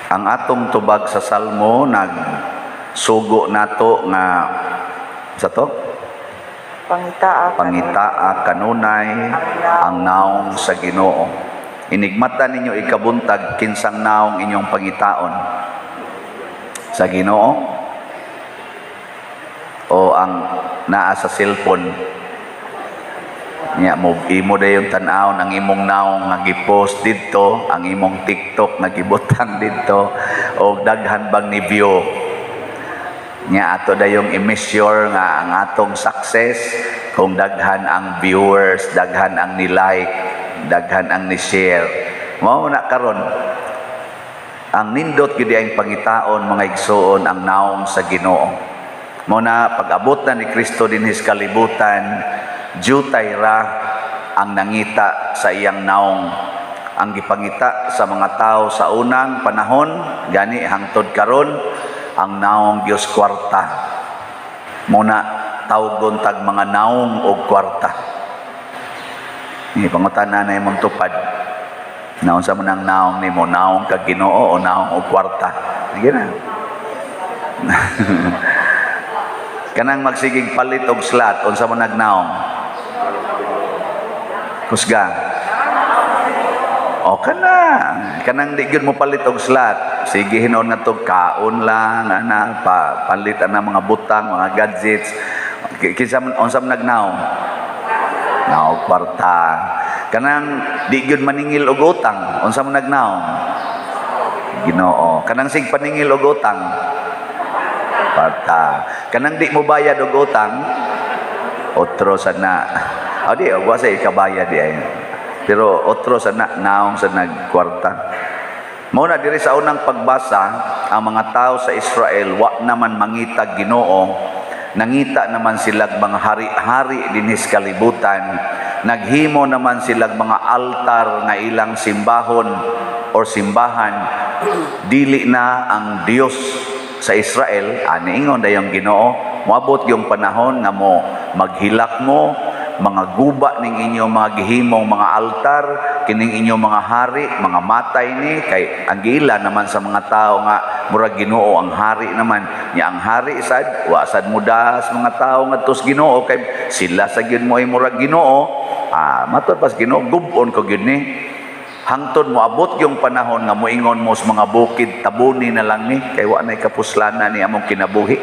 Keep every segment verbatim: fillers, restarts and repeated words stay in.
Ang atong tubag sa Salmo nag sugo nato nga sa to Pangitaa pangitaa kanunay ang naong sa Ginoo. Inigmata ninyo ikabuntag kinsang naong inyong pangitaon sa Ginoo o ang naa sa cellphone niya mo imo dayon tan-aw ang imong naong nga gi-post didto, ang imong TikTok nga gibutang didto o daghan bang ni view niya ato dayong i-measure nga ang atong success kung daghan ang viewers, daghan ang ni-like, daghan ang ni-share. Mao na karon ang nindot gyud ang pangitaon mga igsoon ang naong sa Ginoo. Mao na pag-abot na ni Kristo dinhi sa kalibutan, jutay ra ang nangita sa iyang naong. Ang gipangita sa mga tao sa unang panahon gani hangtod karon ang naong Dios kwarta. Muna tawgon tag mga naong og kwarta. Ni pangutana na imong tupad. Naon sa manang naong nimo, naong kag Ginoo o naong og kwarta? Sige na. Kanang magsigig palit og slot unsa man nagnaong? Kusga. O kana, kanang di gyud mo palit og slot. Sige hinon nga to kaon lang ana pa palit ana mga butang, mga gadgets. Kinsa man unsa man nagnaong? Naong kwarta. Kanang di gyud maningil og utang, unsa man nagnaong? Ginoo. Kanang sig paningil og utang? Kwarta. Kanang di mo bayad og utang? Otro sana. O di, o sa ikabayad di ay. Pero otro sana, naong sa nagkwarta. Muna diri sa unang pagbasa, ang mga tao sa Israel, wa naman mangita Ginoo, nangita naman silag mga hari-hari dinis kalibutan, naghimo naman silag mga altar nga ilang simbahon or simbahan, dili na ang Dios sa Israel, ani ingon dayong Ginoo, moabot yung panahon nga mo maghilak mo, mga guba ning inyong mga gihimong mga altar, kining inyong mga hari, mga matay ni, kay ang giila naman sa mga tao nga murag Ginoo ang hari naman. Nya ang hari sad, wa sad mudas mga tao nga tus Ginoo, kay sila sa gyud mo ay murag Ginoo, ah matud pas Ginoo, gubon ko gyud ni. Hangtod mo abot yung panahon nga moingon mo sa mga bukid, tabuni na lang ni, kay wa nay kapuslanan ni among kinabuhi.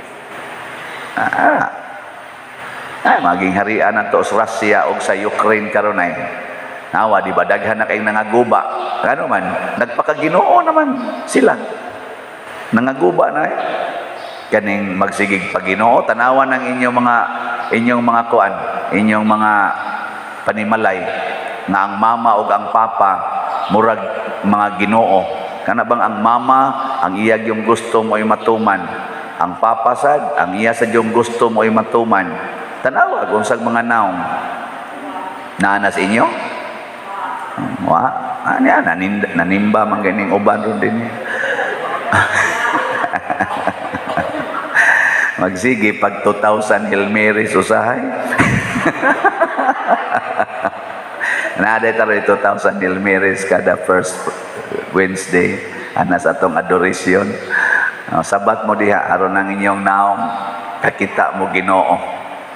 Ah, ay maging harian nato sa Russia o sa Ukraine karon ay. Nawa di ba daghan na kay nangaguba. Ano man, nagpakaginoo naman sila. Nangaguba na eh. Kaning magsigig paginoo, tanawan ng inyong mga inyong mga kuan, inyong mga panimalay nga ang mama o ang papa murag mga Ginoo. Kana bang ang mama ang iya yung gusto mo ay matuman, ang papa sad ang iya sa yung gusto mo ay matuman. Tanawa unsag mga naong naana sa inyo? Wa ani ana nanimba man ganing uban ron din. Magsige pag two thousand Hail Marys usahay. Naada taro two thousand Hail Marys kada first Wednesday ana sa atong adoration. Uh, sabat mo diha aron ang inyong naong kakita mo Ginoo.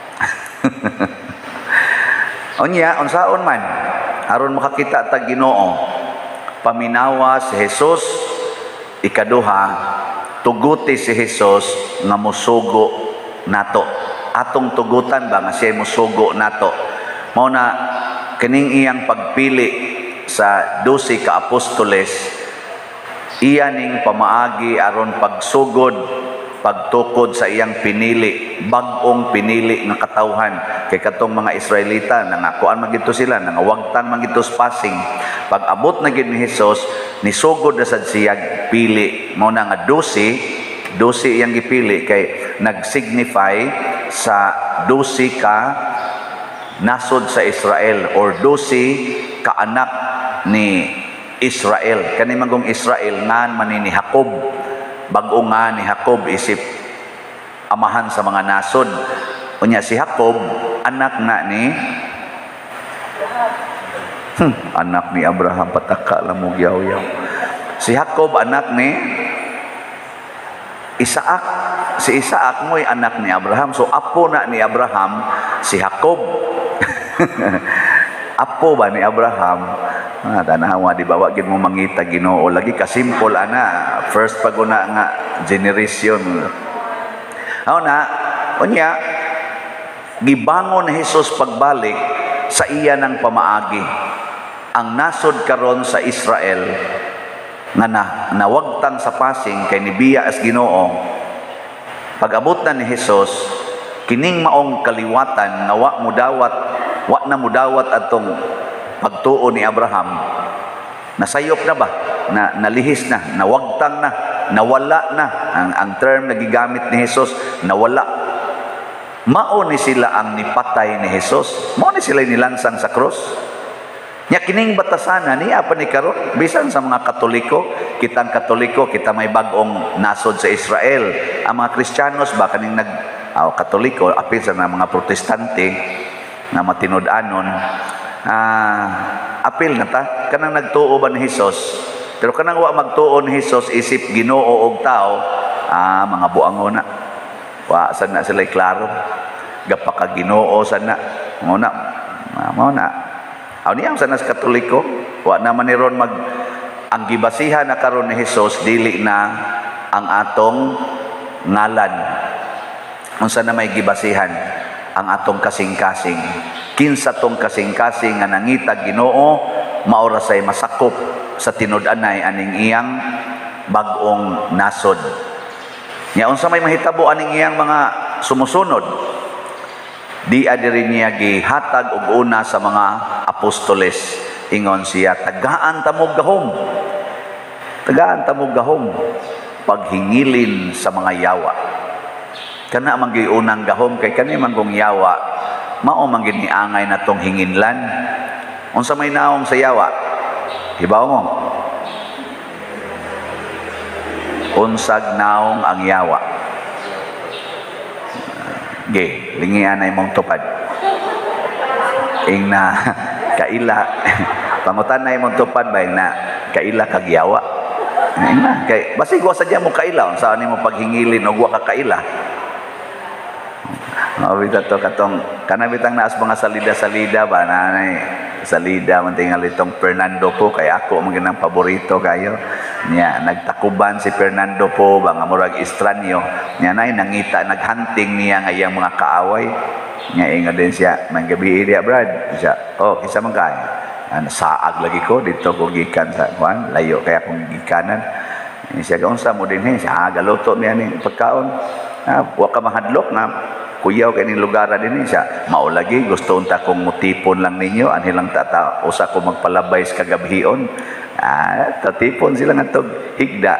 Unya unsaon man aron makakita ta Ginoo, paminawa si Jesus, ikaduha tuguti si Jesus nga mosugo nato. Atong tugutan ba nga siya mosugo nato. Mao na kining iyang pagpili sa dose ka apostoles, iya ning pamaagi aron pagsugod pagtukod sa iyang pinili, bag-ong pinili nga katawhan. Kay katong mga Israelita nangakuan man gito sila, nangawagtang man gito passing. Pag abot na gid ni Hesus, nisugod na sad siya pili. Mao na nga dosi, dosi iyang gipili kay nag-signify sa dosi ka nasod sa Israel or dosi ka anak ni Israel. Kani magong Israel ngan man ni Jacob. Bag-o nga ni Jacob isip amahan sa mga nasod. Unya si Jacob anak na ni hmm, anak ni Abraham, pataka lang mo yaw-yaw. Si Jacob anak ni Isaac. Si Isaac mo'y anak ni Abraham. So apo na ni Abraham si Jacob. Apo ba ni Abraham? Ah, tanawa di ba wa gid mo mangita Ginoo lagi ka simple ana. First paguna nga generation. Aw na unya gibangon ni Hesus pagbalik sa iya ng pamaagi. Ang nasod karon sa Israel nga na nawagtang sa pasing kay nibiya as Ginoo. Pag-abot na ni Hesus, kining maong kaliwatan nga wa mudawat, wa na mudawat atong pagtuo ni Abraham. Nasayop na ba? Na nalihis na, nawagtang na, nawala na. Ang ang term na gigamit ni Hesus, nawala. Mao ni sila ang nipatay ni Hesus. Mao ni sila nilansang sa krus. Nya kining batasana niya pa ni karon bisan sa mga Katoliko, kitang Katoliko, kita may bag-ong nasod sa Israel. Ang mga Kristiyanos ba kaning nag oh, Katoliko, apil sa mga Protestante na matinud-anon, ah, apil na ta kanang nagtuo ba ni Hesus. Pero kanang wa magtuo ni Hesus isip Ginoo og tao, ah mga buangon na. Wa sana sila klaro. Gapaka Ginoo sana. Mo na. Mo na. Aw niya sa nas Katoliko, wa naman ni ron mag ang gibasihan na karon ni Hesus dili na ang atong ngalan. Unsa na may gibasihan ang atong kasing-kasing. Kinsa tong kasing-kasing nga nangita Ginoo mao ra say masakop sa tinud-anay aning iyang bag-ong nasod. Nya unsa may mahitabo aning iyang mga sumusunod? Di adiri niya gihatag og una sa mga apostoles. Ingon siya, tagaan tamog gahom. Tagaan tamog gahom. Paghingilin sa mga yawa. Kana man gyud unang gahom kay kani man gong yawa. Mao man gyud niangay natong hinginlan. Unsa may naong sa yawa? Hibaw mo. Unsag naong ang yawa. Ge, lingian ay mong tupad. Ing na kaila pangutan na mong tupad ba ing na kaila kagyawa. Ing na kay basig wa sadya mo kaila unsa ni mo paghingilin og wa ka kaila. Mao bitaw to katong kana bitang naas mga salida-salida ba nanay salida man tingal itong Fernando po kay ako man ginang paborito kayo niya nagtakuban si Fernando po ba nga murag estranyo niya nay nangita naghunting niya nga iyang mga kaaway niya ingon din siya man gabi dia brad siya oh kisa man kay ano saag lagi ko dito ko gikan sa kuan layo kaya akong gikanan siya kaunsa mo din he siya galuto niya ning pagkaon ah, wa ka mahadlok na kuyaw kay ning lugar din siya mao lagi gusto unta kong mutipon lang ninyo anhilang tata usa ko magpalabay sa kagabhion ah tatipon sila ngatog higda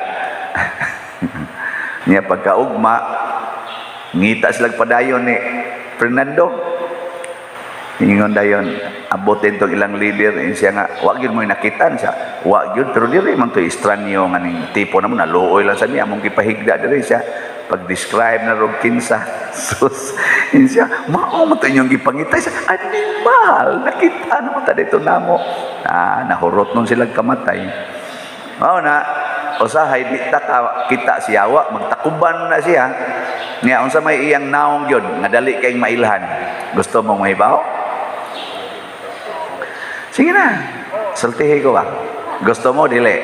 niya pagkaugma ngita sila padayon ni Fernando ingon dayon abutin tong ilang leader siya nga wa gyud mo nakitan siya wa gyud pero diri man to estranyo nga ning tipo namo naluoy lang sa niya among gipahigda diri siya pag-describe na rog kinsa sus siya mao mo to inyong gipangitay sa animal nakita naman ta dito namo ah nahurot nun sila kamatay mao na usahay di ta ka kita siyawa magtakuban na siya niya unsa may iyang naong gyud nga dali kay mailhan gusto mong mahibaw sige na sultihi ko ba gusto mo dili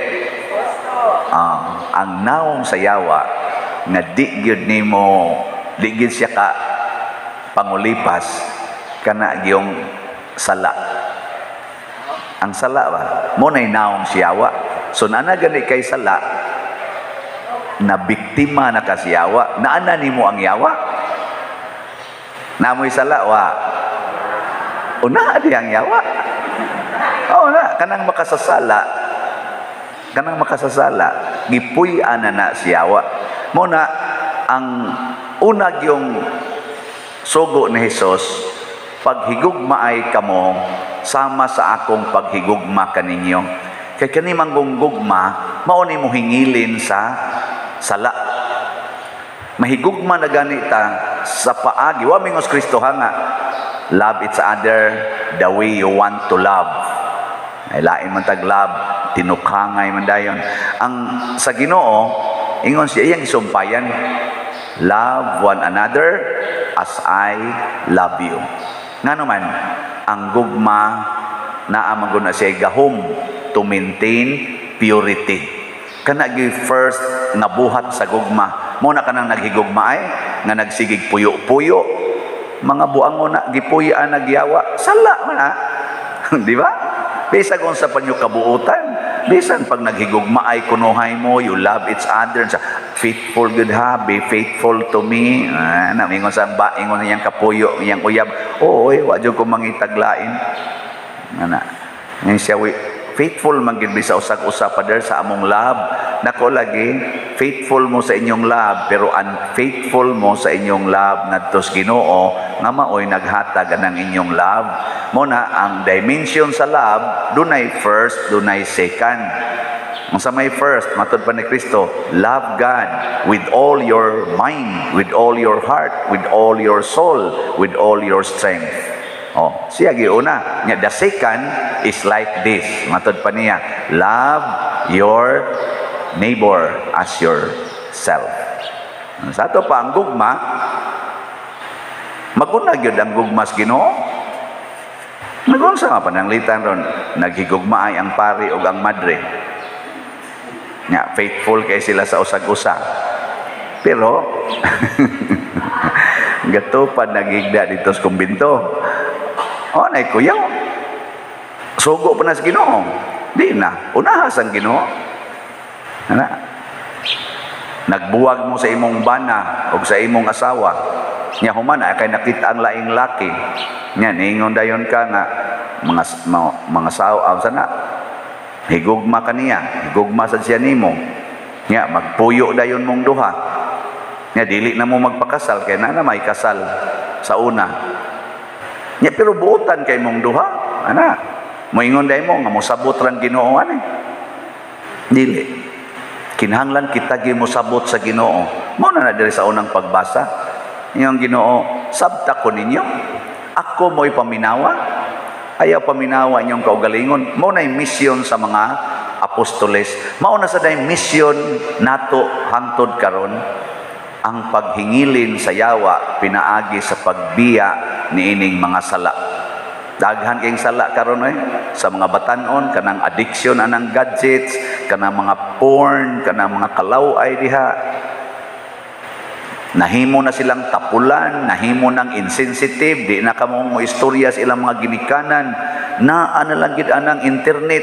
ah ang naong sa yawa nga di gyud nimo di gyud siya ka pangulipas kana gyung sala ang sala ba mo nay naong siyawa so naana gani kay sala na biktima na kasiyawa naana nimo ang yawa namoy sala wa una di ang yawa oh na kanang makasasala kanang makasasala gipuy-an na na siyawa mo na ang unag yung sugo ni Hesus paghigugma ay kamo sama sa akong paghigugma kaninyo kay kani manggugma mao ni mo hingilin sa sala mahigugma na ganita sa paagi wa mingos Kristo nga love each other the way you want to love ay lain man tag love tinukhangay man dayon. Ang sa Ginoo ingon siya iyang isumpayan, love one another as I love you. Ngano man ang gugma naa man gud na siya gahom to maintain purity. Kana gi first nga buhat sa gugma mo na kanang naghigugma ay nga nagsigig puyo-puyo, mga buangon na gipuy-an nagyawa sala man ha. Di ba? Bisag unsa pa nyo kabuutan, bisan pag naghigugma ay kunuhay mo, you love each other, sa faithful good ha, be faithful to me. Ah, namingon sa ba, ingon niyang kapuyo, niyang uyab, oo, oy, wadyo ko mangitaglain. Ana, ngayon siya, faithful magiging sa usag-usap pa der sa among love. Nako lagi, faithful mo sa inyong love, pero unfaithful mo sa inyong love ngadto sa Ginoo nga maoy naghatag anang inyong love. Mo na ang dimension sa love, dunay first, dunay second. Ang sa may first, matud pa ni Kristo, love God with all your mind, with all your heart, with all your soul, with all your strength. Oh, siya giuna. Nya the second is like this. Matod pa niya, love your neighbor as yourself. Sa ato pa ang gugma, maguna gyud ang gugma sa Ginoo. Nagunsa nga pananglitan ron, naghigugma ay ang pari ug ang madre. Nya faithful kay sila sa usag-usa. Pero gatupad nagigda dito sa kumbinto. Oh, nay kuya. Sugo pa na sa Ginoo. Di na. Unahas ang Ginoo. Ana. Nagbuwag mo sa imong bana o sa imong asawa. Nya human ay kay nakita ang laing laki. Nya ningon dayon ka nga mga mga, mga sawa sana. Higugma kaniya, higugma sad siya nimo. Nya magpuyo dayon mong duha. Nya dili na mo magpakasal kay na may kasal sa una. Nya pero buotan kay mong duha, ana. Moingon day mo nga mosabot rang Ginoo ani. Dili. Kinahanglan kita gi mosabot sa Ginoo. Mao na na diri sa unang pagbasa. Iyang Ginoo, sabta ko ninyo. Ako mo'y paminawa. Ayaw paminawa inyong kaugalingon. Mao na mission sa mga apostoles. Mao na sa day mission nato hangtod karon. Ang paghingilin sa yawa pinaagi sa pagbiya niining mga sala. Daghan kayong sala karon eh sa mga batanon, kanang addiction anang gadgets, kanang mga porn, kanang mga kalaway diha. Nahimo na silang tapulan, nahimo nang insensitive, di na kamo mo istorya sa ilang mga ginikanan, na ano lang gid anang internet.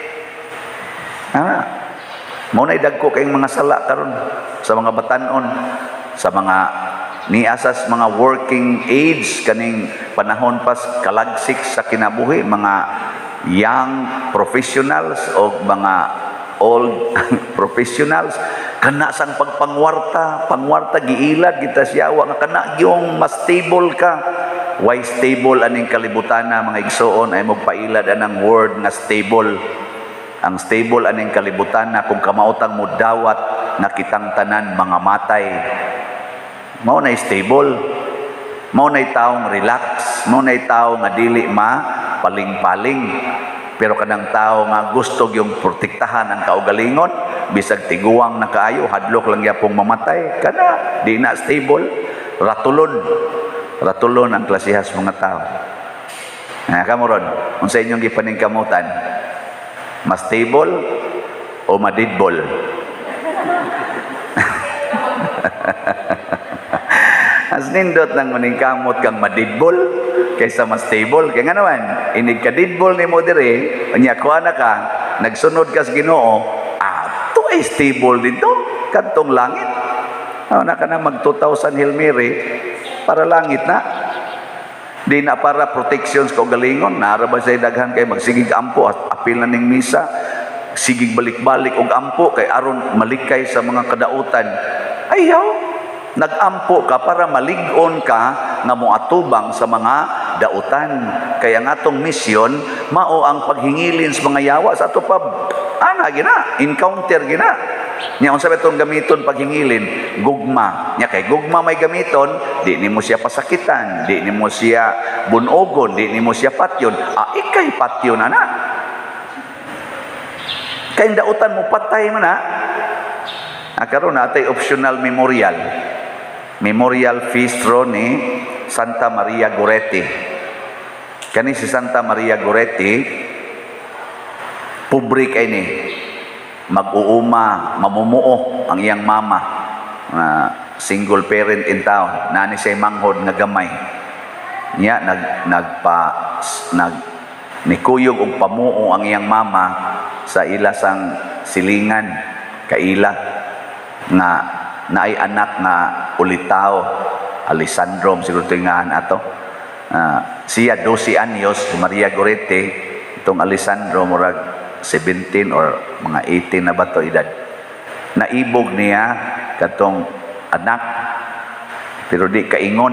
Ah, mo na dagko kayong mga sala karon sa mga batanon, sa mga niasas mga working age kaning panahon pas kalagsik sa kinabuhi, mga young professionals o mga old professionals kana sang pagpangwarta, pangwarta giilad kita siyawa nga kana yung mas stable ka. Why stable aning kalibutan na mga igsoon ay magpailad anang word nga stable. Ang stable aning kalibutan na kung kamautang mo dawat na kitang tanan mga matay. Mao na stable. Mao na taong relax, mao na tao nga dili ma paling-paling. Pero kanang tao nga gusto yung protektahan ang kaugalingon, bisag tiguang na kaayo, hadlok lang yapong mamatay, kana di na stable. Ratulon. Ratulon ang klasihas mga tao. Nga kamuron, kung sa inyong gipaningkamutan, mas stable o madidbol? As nindot nang maningkamot kang madidbol kaysa mas stable. Kaya nga naman, inig ka didbol ni mo dire, anya kuha na ka, nagsunod ka sa Ginoo, ah, to ay stable dito, kantong langit. Oh, na ka na mag two thousand Hail Mary, para langit na. Di na para protections ko galingon, naraba sa daghan kay magsigig ampo, apil na ning misa, sigig balik-balik og ampo, kay aron malikay sa mga kadautan. Ayaw, nagampo ka para malig-on ka nga moatubang sa mga dautan. Kaya nga tong mission mao ang paghingilin sa mga yawa sa ato pa ana gina encounter gina nya unsa betong gamiton paghingilin gugma nya kay gugma may gamiton di nimo siya pasakitan, di nimo siya bunogon, di nimo siya patyon, ah ikay patyon ana. Kay dautan mo patay man na. Ah, karon natay optional memorial. Memorial feast ro ni Santa Maria Goretti. Kani si Santa Maria Goretti, pobre kay ni. Mag-uuma, mamumuo ang iyang mama. Uh, single parent in town. Nani siya manghod nga gamay. Niya nag nagpa nag nikuyog og pamuo ang iyang mama sa ila sang silingan kaila nga naay anak nga ulitaw Alessandro siguro tingahan ato. Uh, siya twelve anyos, Maria Goretti, itong Alessandro murag seventeen or mga eighteen na ba to edad. Naibog niya katong anak pero di kaingon.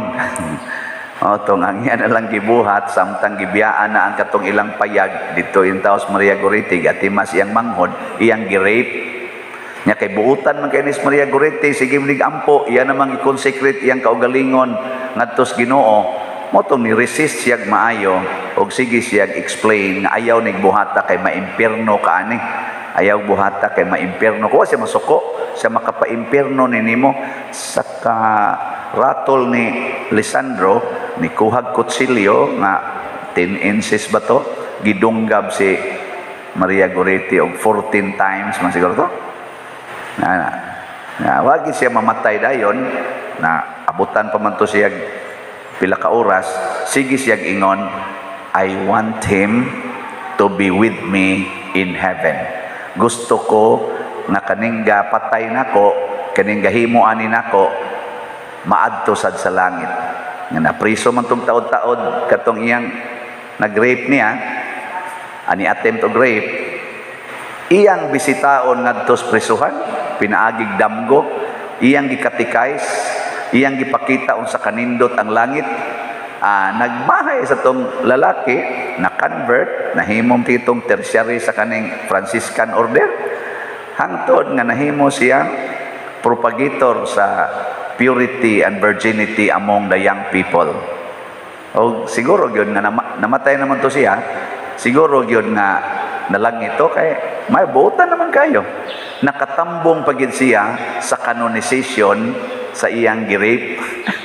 O tong ang iya na lang gibuhat samtang gibiyaan na ang katong ilang payag dito in taos Maria Goretti gatimas iyang manghod iyang gi-rape nya kay buutan man kay ni Maria Goretti sige mig ampo iya namang i-consecrate iyang kaugalingon ngadto sa Ginoo mo tong ni resist siyag maayo og sige siyag explain nga ayaw nig buhata kay maimpierno kaani ayaw buhata kay maimpierno ko siya masuko siya makapaimpierno ni nimo sa ka ratol ni Lisandro ni kuhag kutsilyo nga ten inches ba to gidunggab si Maria Goretti og fourteen times man siguro to na, na, na wagi siya mamatay dayon na abutan pa man to siya pila ka oras sige siya ingon I want him to be with me in heaven gusto ko nga kaning patay nako kaning gahimuan ni nako maadto sad sa langit nga napriso man tong taod-taod katong iyang nag-rape niya ani attempt og rape iyang bisitaon ngadto sa prisuhan pinaagig damgo iyang gikatikais iyang gipakita unsa kanindot ang langit ah, nagmahay sa tong lalaki na convert nahimong titong tertiary sa kaning Franciscan order hangtod nga nahimo siyang propagator sa purity and virginity among the young people. O siguro gyud nga namatay naman to siya, siguro gyud nga nalangit to kay may buotan naman kayo. Nakatambong pagid siya sa canonization sa iyang gi-rape.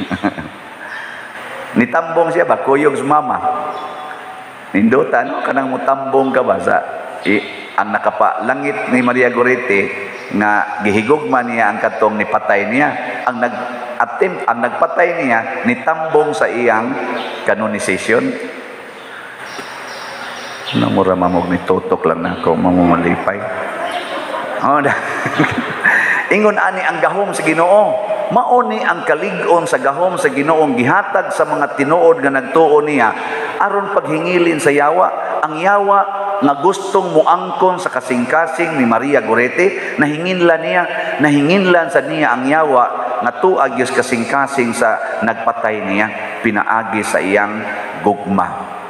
Nitambong siya ba kuyog sa mama. Nindutan no kanang mutambong ka ba sa i, ang nakapalangit ni Maria Goretti nga gihigugma niya ang katong nipatay niya ang nag-attempt ang nagpatay niya nitambong sa iyang canonization namura mamog ni tutok lang na ako mamumalipay oh, ingon ani ang gahom sa Ginoo mao ni ang kalig-on sa gahom sa Ginoong gihatag sa mga tinuod nga nagtuo niya aron paghingilin sa yawa ang yawa nga gustong muangkon sa kasing-kasing ni Maria Goretti nahinginlan niya nahinginlan sa niya ang yawa nga tuag yus kasing-kasing sa nagpatay niya pinaagi sa iyang gugma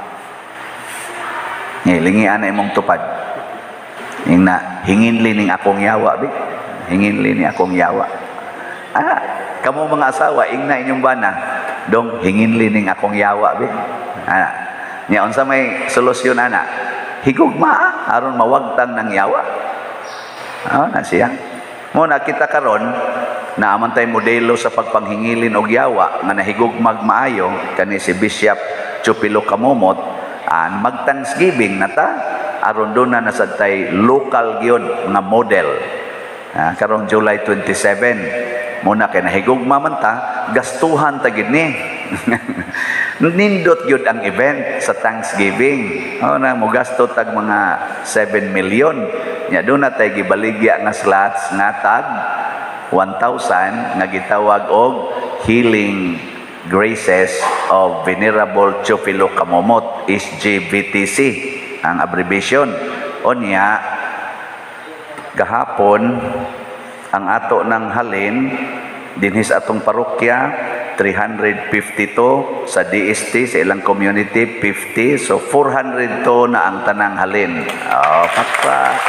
ngilingi ana imong tupad ing na hinginli ning akong yawa bi hinginli ni akong yawa ah kamo mga asawa ing na inyong bana dong hinginli ning akong yawa bi ah nya unsa may solusyon ana higugma aron mawagtang ng yawa. Ah, na siya. Mo nakita karon na amantay modelo sa pagpanghingilin og yawa nga nahigugmag maayo kani si Bishop Chupilo Kamomot an mag-Thanksgiving nata aron do na nasagtay local gyud nga model. Ah, karong July twenty-seven muna kay nahigugma man ta gastuhan ta gid ni. Nindot yun ang event sa Thanksgiving. O na, mo gasto tag mga seven million. Nya doon na tayo gibaligya nga slots nga tag one thousand nga gitawag og Healing Graces of Venerable Chupilo Kamomot, S G V T C ang abbreviation. O niya, gahapon, ang ato ng halin, dinhis atong parokya, three hundred fifty-two sa D S T sa ilang community fifty so four hundred two na ang tanang halin oh pakpa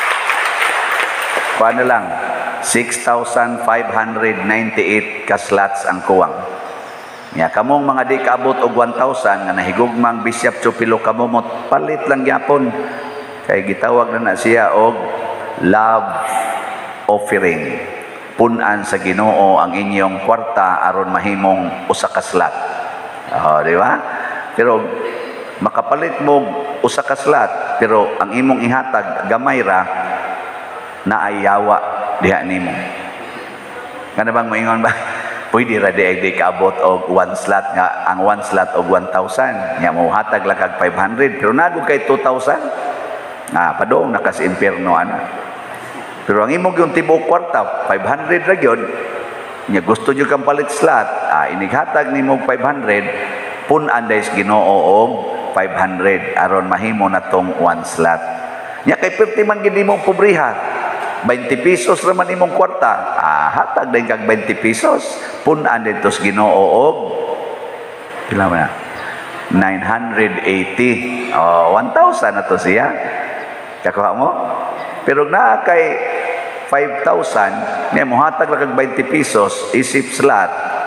paano lang six thousand five hundred ninety-eight ka slots ang kuwang nya kamong mga di kaabot og one thousand nga nahigugmang Bishop Chupilo Kamomot palit lang gyapon kay gitawag na na siya og love offering. Punan sa Ginoo ang inyong kwarta aron mahimong usa ka slot. Oh, di ba? Pero makapalit mo usa ka slot, pero ang imong ihatag gamay ra na ayawa diha nimo. Kana bang moingon ba? Pwede ra di di kaabot og one slot nga ang one slot og one thousand. Nya mo hatag lang kag five hundred pero nagod kay two thousand. Ah, padong nakas impierno ana. Pero ang imong yung tibok kwarta five hundred ra gyud. Nya gusto jud kang palit slot, ah inighatag nimo five hundred pun-an days Ginoo og five hundred aron mahimo na tong one slot. Nya kay perti man gid nimo pobriha. twenty pesos ra man imong kwarta. Ah hatag din kag twenty pesos pun-an dito sa Ginoo og pila man na? nine hundred eighty. Oh, one thousand na to siya. Kakuha mo? Pero na kay five thousand, niya mo hatag lang kag twenty pesos, isip slot.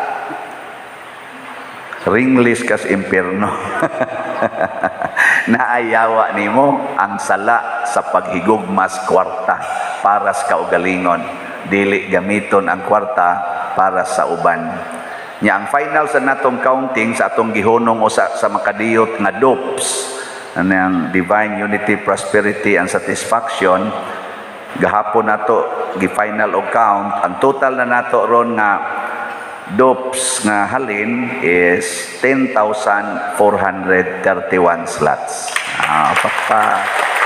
Ringlis kas impierno. Naayawa nimo ang sala sa paghigugmas kwarta para sa kaugalingon. Dili gamiton ang kwarta para sa uban. Nya ang final sa natong counting sa atong gihunong usa sa makadiyot nga D O P S, ang Divine Unity, Prosperity and Satisfaction, gahapon nato gi-final og count. Ang total na nato ron nga D O P S nga halin is ten thousand four hundred thirty-one slots. Ah, papa.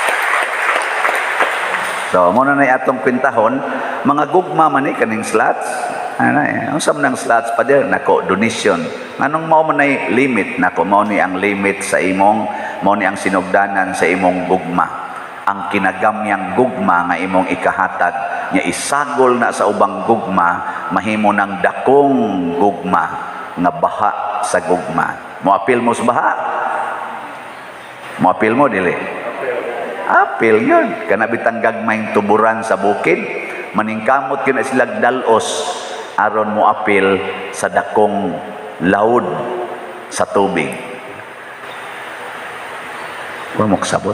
So, muna na atong kwintahon, mga gugma man ni kaning slots. Ano eh, usam nang slots pa der nako donation. Anong mao man nay limit nako mao ni ang limit sa imong mao ni ang sinugdanan sa imong gugma. Ang kinagamyang gugma nga imong ikahatag nya isagol na sa ubang gugma mahimo ng dakong gugma nga baha sa gugma. Moapil mo sa baha? Moapil mo dili? Apil yun. Kana bitang gagmayng tuburan sa bukid, maningkamot kina sila dalos aron mo apil sa dakong laud sa tubig. Huwag mo kasabot.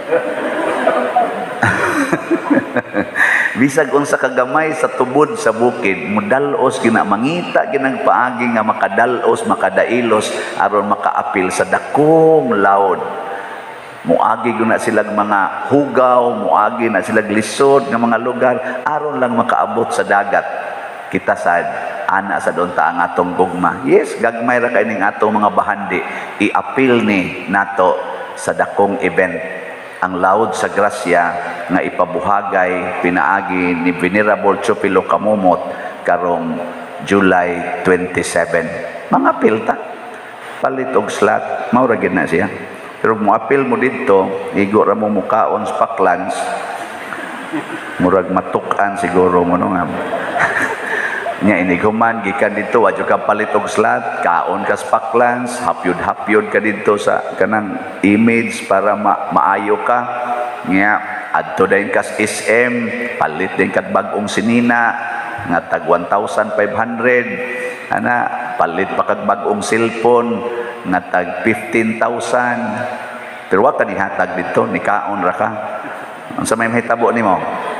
Bisag unsa kagamay sa tubod sa bukid, mudalos gina mangita ginang paagi nga makadalos, makadailos aron makaapil sa dakong laud. Muagi guna silang mga hugaw, muagi na silang lisod ng mga lugar aron lang makaabot sa dagat. Kita sad ana sa doon ta ang atong gugma. Yes, gagmay ra kay ning atong mga bahandi. I-appeal ni nato sa dakong event ang laud sa grasya nga ipabuhagay pinaagi ni Venerable Chupilo Kamumot karong July twenty-seven. Mga pilta palit og slot, mao ra gid na siya. Pero mo apil mo dito, igo ra mo mukaon sa Parklands. Murag matukan siguro mo no nga. Nya iniguman gikan dito wa jud ka palit og slot, kaon ka sa Parklands, hapyod-hapyod ka dito sa kanang image para ma maayo ka. Nya adto dayon ka sa S M, palit din ka bag-ong sinina nga tag one thousand five hundred. Ana, palit pa kag bag-ong cellphone nga tag fifteen thousand. Pero wa ka ni hatag dito, ni kaon ra ka. Unsa may mahitabo nimo?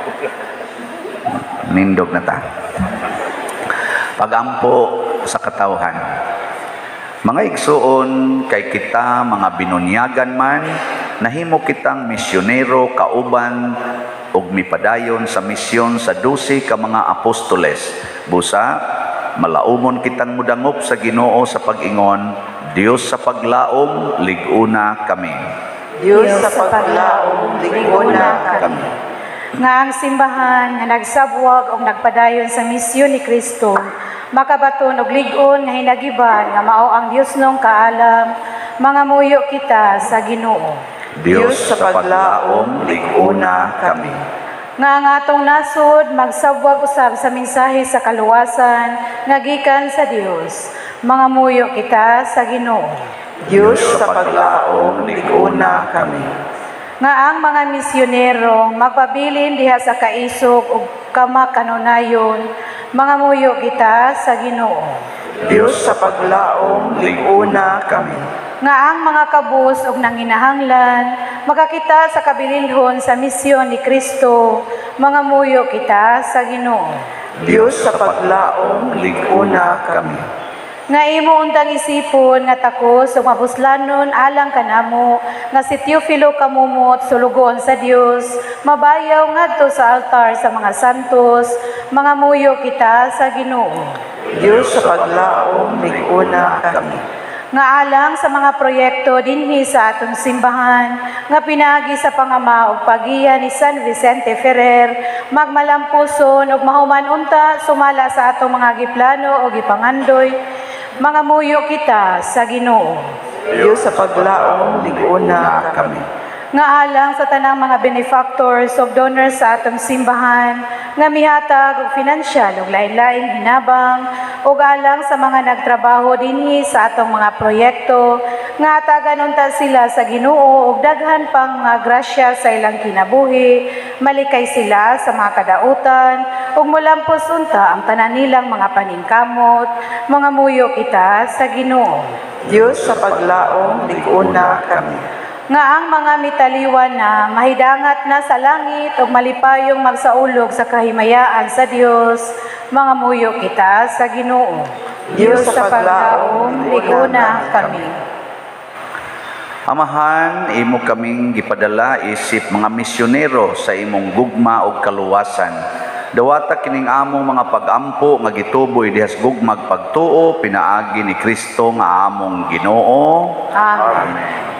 Nindog na ta. Pagampo sa katawhan. Mga igsuon kay kita mga binunyagan man, nahimo kitang misyonero kauban og mipadayon sa misyon sa dose ka mga apostoles. Busa malaumon kitang mudangop sa Ginoo sa pag-ingon, Dios sa paglaom, liguna kami. Diyos sa paglaom, liguna kami. Nga ang simbahan nga nagsabwag o nagpadayon sa misyon ni Kristo, makabaton og lig-on nga hinagiban nga mao ang Dios nung kaalam, mga muyo kita sa Ginoo. Dios sa paglaom, liguna kami. Nga ang atong nasod magsabwag usab sa mensahe sa kaluwasan nga gikan sa Dios, mga muyo kita sa Ginoo. Diyos sa paglaom, liguna kami. Nga ang mga misyonero magpabilin diha sa kaisog ug kamakanunayon, mga muyo kita sa Ginoo. Diyos sa paglaom, liguna kami. nga ang mga kabus ug nanginahanglan makakita sa kabilinhon sa misyon ni Kristo, mga muyo kita sa Ginoo. Diyos sa paglaom, liguna kami. Nga imo undang isipon nga takos ug mabuslanon alang kanamo nga si Teofilo kamumot sulugon sa Dios, mabayaw ngadto sa altar sa mga santos, mga muyo kita sa Ginoo. Diyos sa paglaom, liguna kami. Nga alang sa mga proyekto dinhi sa atong simbahan nga pinagi sa pangama ug pagiya ni San Vicente Ferrer, magmalampuson ug mahuman unta sumala sa atong mga giplano ug gipangandoy, mga muyo kita sa Ginoo. Diyos sa paglaom, liguna kami. Nga alang sa tanang mga benefactors ug donors sa atong simbahan nga mihatag og pinansyal ug lain-laing hinabang ug alang sa mga nagtrabaho dinhi sa atong mga proyekto nga hatagan unta sila sa Ginoo ug daghan pang mga grasya sa ilang kinabuhi, malikay sila sa mga kadautan ug molampos unta ang tanan nilang mga paningkamot, mga muyo kita sa Ginoo. Diyos sa paglaom, liguna kami. Nga ang mga mitaliwan na mahidangat na sa langit o malipayong magsaulog sa kahimayaan sa Dios, mga muyo kita sa Ginoo. Diyos sa paglaom, liguna kami. Amahan, imo kaming gipadala isip mga misyonero sa imong gugma ug kaluwasan. Dawata kining among mga pag-ampo nga gituboy dihas gugmag pagtuo pinaagi ni Kristo nga among Ginoo. Amen.